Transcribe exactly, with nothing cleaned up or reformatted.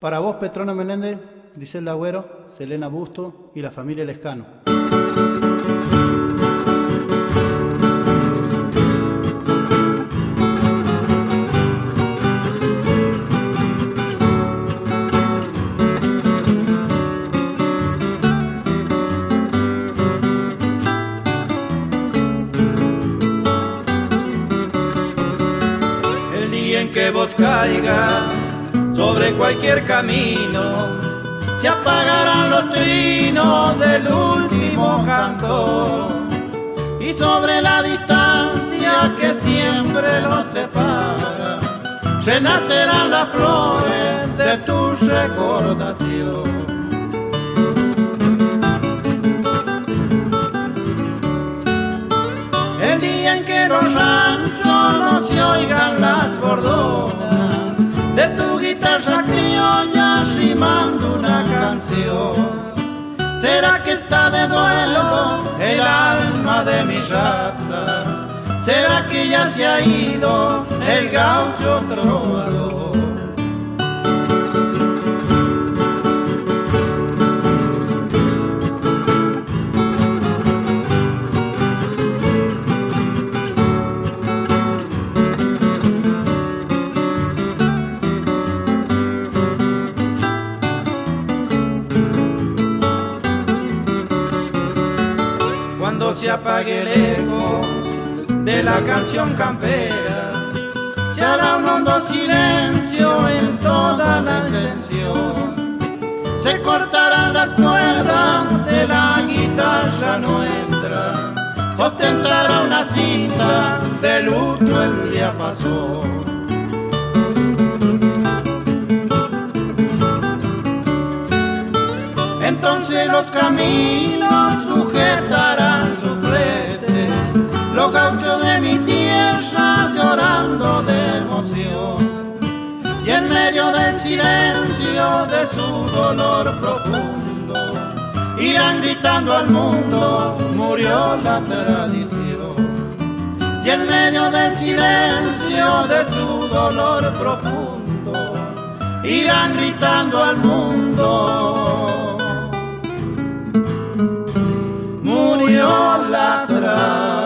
Para vos, Petrona Menéndez, Griselda Agüero, Selena Busto y la familia Lescano. El día en que vos caigas sobre cualquier camino, se apagarán los trinos del último canto, y sobre la distancia que siempre los separa, renacerán las flores de tu recordación. El día en que los ranchos no se oigan las bordonas de tu guitarra criolla rimando una canción, ¿será que está de duelo el alma de mi raza? ¿Será que ya se ha ido el gaucho trovador? Cuando se apague el eco de la canción campera, se hará un hondo silencio en toda la extensión. Se cortarán las cuerdas de la guitarra nuestra, ostentará una cinta de luto el día pasó. Entonces los caminos sujetarán su flete, los gauchos de mi tierra llorando de emoción, y en medio del silencio de su dolor profundo irán gritando al mundo: murió la tradición. Y en medio del silencio de su dolor profundo irán gritando al mundo: murió la tradición.